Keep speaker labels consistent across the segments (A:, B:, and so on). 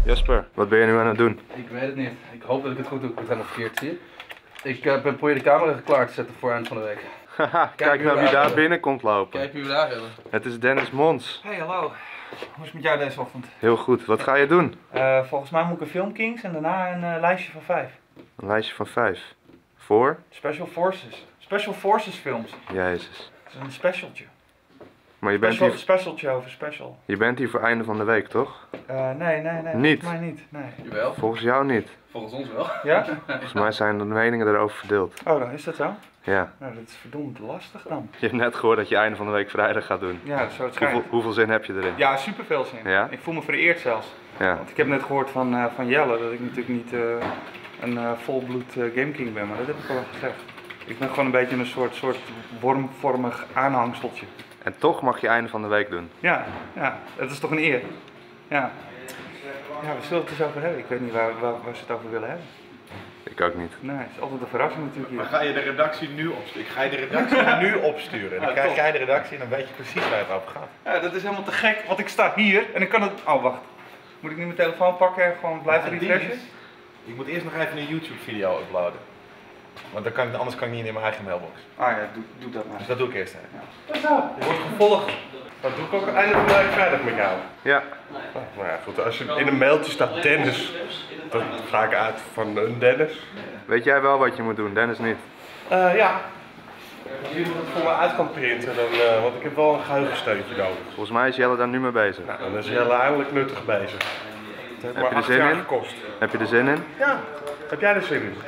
A: Jasper, wat ben je nu aan het doen?
B: Ik weet het niet. Ik hoop dat ik het goed doe. Ik ben helemaal verkeerd, zie je. Ik probeer de camera klaar te zetten voor eind van de week.
A: Haha, kijk nou wie daar binnen komt lopen.
B: Kijk wie we daar hebben.
A: Het is Dennis Mons.
C: Hey, hallo. Hoe is het met jou deze ochtend?
A: Heel goed, wat ga je doen?
C: Volgens mij moet ik een Filmkings en daarna een lijstje van 5.
A: Een lijstje van 5. Voor?
C: Special Forces. Special Forces films.
A: Jezus.
C: Het is een specialtje.
A: Maar je bent,
C: Specialtje over special.
A: je bent hier voor einde van de week, toch?
C: Nee.
A: Niet?
C: Volgens mij niet, nee.
B: Jawel.
A: Volgens jou niet.
B: Volgens ons wel.
C: Ja?
A: Volgens mij zijn de meningen erover verdeeld.
C: Oh, dan is dat zo?
A: Ja.
C: Nou, dat is verdomd lastig dan.
A: Je hebt net gehoord dat je einde van de week vrijdag gaat doen.
C: Ja, dat is zo het schijnt.
A: Hoeveel zin heb je erin?
C: Ja, superveel zin.
A: Ja?
C: Ik voel me vereerd zelfs.
A: Ja.
C: Want ik heb net gehoord van Jelle dat ik natuurlijk niet een volbloed Game King ben, maar dat heb ik al wel gezegd. Ik ben gewoon een beetje een soort wormvormig aanhangseltje.
A: En toch mag je einde van de week doen.
C: Ja, dat is toch een eer. Ja. Ja, we zullen het eens over hebben. Ik weet niet waar ze het over willen hebben.
A: Ik ook niet.
C: Nee, het is altijd een verrassing natuurlijk
D: Maar
C: hier.
D: ga je de redactie nu opsturen? Ik ga je de redactie nu opsturen. En dan krijg jij de redactie en dan weet je precies waar het over gaat.
C: Ja, dat is helemaal te gek, want ik sta hier en ik kan het... Oh, wacht. Moet ik nu mijn telefoon pakken en gewoon blijven refreshen?
D: Ik moet eerst nog even een YouTube video uploaden. Want dan anders kan ik niet in mijn eigen mailbox.
C: Ah ja, doe dat maar.
D: Dus dat doe ik eerst even.
C: Ja.
D: Je wordt gevolgd. Dat doe ik ook einde van de week vrijdag met jou.
A: Ja.
D: Nou ja, goed. Als je in een mailtje staat Dennis, dan ga ik uit van een Dennis.
A: Weet jij wel wat je moet doen? Dennis niet.
D: Ja. Als je het voor me uit kan printen, dan, want ik heb wel een geheugensteuntje nodig.
A: Volgens mij is Jelle daar nu mee bezig.
D: Nou, dan is Jelle eindelijk nuttig bezig. Het heeft
A: Heb
D: maar
A: je er
D: 8
A: zin
D: jaar
A: in?
D: gekost.
A: Heb je er zin in?
D: Ja. Heb jij er zin in?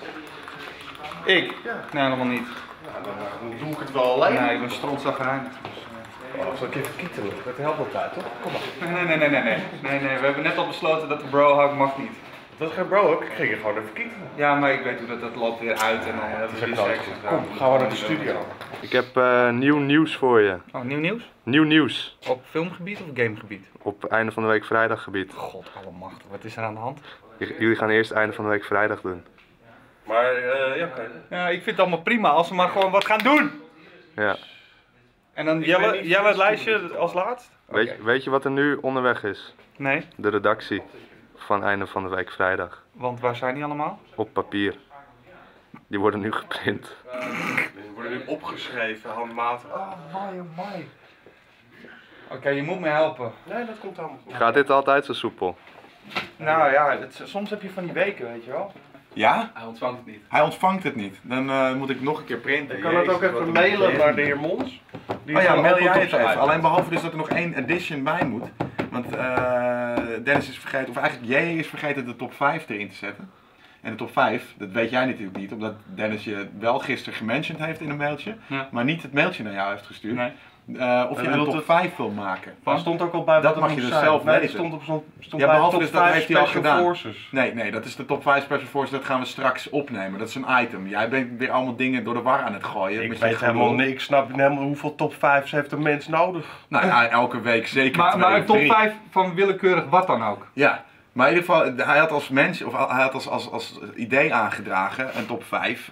C: Ik? Nee, helemaal niet.
D: Dan doe ik het wel alleen.
C: Nee, ik ben strontzagrijnig.
D: Oh, zal ik even kietelen? Dat helpt altijd, toch? Kom maar.
C: Nee, we hebben net al besloten dat de brohug mag niet.
D: Dat is geen bro ook. Ik ging je gewoon even kietelen.
C: Ja, maar ik weet hoe dat loopt weer uit en dan
D: Dat is
C: weer
D: ook nooit
C: seks.
D: goed. Kom, gaan we naar de studio.
A: Ik heb nieuw nieuws voor je.
C: Oh, nieuw nieuws?
A: Nieuw nieuws.
C: Op filmgebied of gamegebied?
A: Op einde van de week vrijdag gebied.
C: God allemachtig, wat is er aan de hand?
A: Jullie gaan eerst einde van de week vrijdag doen.
D: Maar, ja, oké.
C: Ja, ik vind het allemaal prima als we maar gewoon wat gaan doen.
A: Ja.
C: En dan
D: weet
C: Jelle
D: niet
C: het lijstje als laatst?
A: Weet je wat er nu onderweg is?
C: Nee,
A: De redactie van einde van de week vrijdag.
C: want waar zijn die allemaal?
A: Op papier. Die worden nu geprint.
D: Die worden nu opgeschreven, handmatig.
C: Oh, my. Oké, je moet me helpen.
D: Nee, dat komt allemaal goed.
A: Gaat dit altijd zo soepel?
C: Nou ja, soms heb je van die weken, weet je wel.
D: Ja?
B: Hij ontvangt het niet.
D: Hij ontvangt het niet. Dan moet ik nog een keer printen.
E: Ik kan het ook even mailen naar de heer Mons.
D: Oh ja, mail jij het even. Alleen behalve dus dat er nog één edition bij moet. Want Dennis is vergeten, of eigenlijk jij is vergeten de top 5 erin te zetten. En de top 5, dat weet jij natuurlijk niet, omdat Dennis je wel gisteren gementiond heeft in een mailtje,
C: Ja.
D: maar niet het mailtje naar jou heeft gestuurd.
C: Nee.
D: Of je een top 5 wil maken.
E: Er stond ook al bij
D: Dat
E: wat
D: mag
E: er
D: je
E: moest
D: dus
E: zijn.
D: zelf
E: Nee, die
D: weten.
E: stond
D: Ja,
E: bij
D: behalve
E: top
D: dus dat
E: 5
D: heeft hij al
E: Special
D: gedaan.
E: Forces.
D: Nee, dat is de top 5 Special Forces, dat gaan we straks opnemen. Dat is een item. Jij bent weer allemaal dingen door de war aan het gooien.
E: Ik
D: met je
E: weet helemaal
D: gelul.
E: niet, ik snap niet helemaal hoeveel top 5's heeft een mens nodig.
D: Nou ja, elke week zeker
C: Maar
D: 2
C: een
D: of
C: top
D: 3.
C: 5 van willekeurig wat dan ook.
D: Ja, maar in ieder geval, hij had als mens, of hij had als idee aangedragen, een top 5.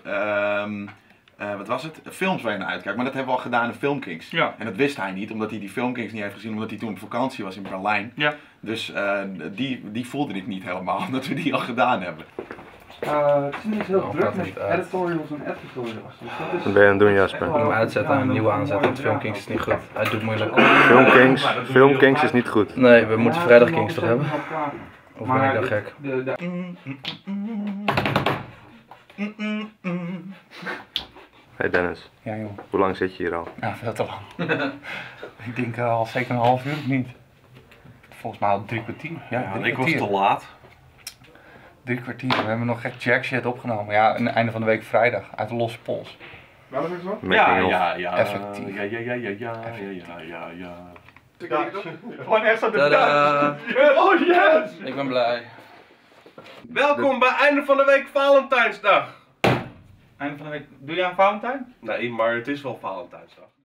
D: Wat was het? Films waar je naar uitkijkt. Maar dat hebben we al gedaan in Filmkings.
C: Ja.
D: En dat wist hij niet, omdat hij die Filmkings niet heeft gezien, omdat hij toen op vakantie was in Berlijn.
C: Ja.
D: Dus die voelde ik niet helemaal, omdat we die al gedaan hebben.
C: Het is niet heel
B: druk met
C: editorials en editorials.
A: Wat ben je aan het doen, Jasper?
B: Ik moet hem uitzetten en een nieuwe aanzetten, want Filmkings is niet goed. Hij doet moeilijk.
A: Filmkings is niet goed.
B: Nee, we moeten vrijdag Kings toch hebben? Of ben ik dan gek?
A: Hey Dennis,
C: Ja joh,
A: hoe lang zit je hier al?
C: ja, veel te lang. Ik denk al zeker een half uur of niet. Volgens mij al 3 kwartier. Ja, drie
E: Ik was
C: kwartier.
E: te laat.
C: 3 kwartier, we hebben nog echt jack shit opgenomen. Ja, aan het einde van de week vrijdag, uit de losse pols.
A: Making of.
E: Ja.
C: Effectief.
E: Ja.
C: Wanneer staat
B: Tadaa!
E: Oh yes!
B: Ik ben blij.
E: Welkom bij einde van de week Valentijnsdag.
C: Einde van de week, doe je aan Valentijn?
E: Nee, maar het is wel Valentijnsdag.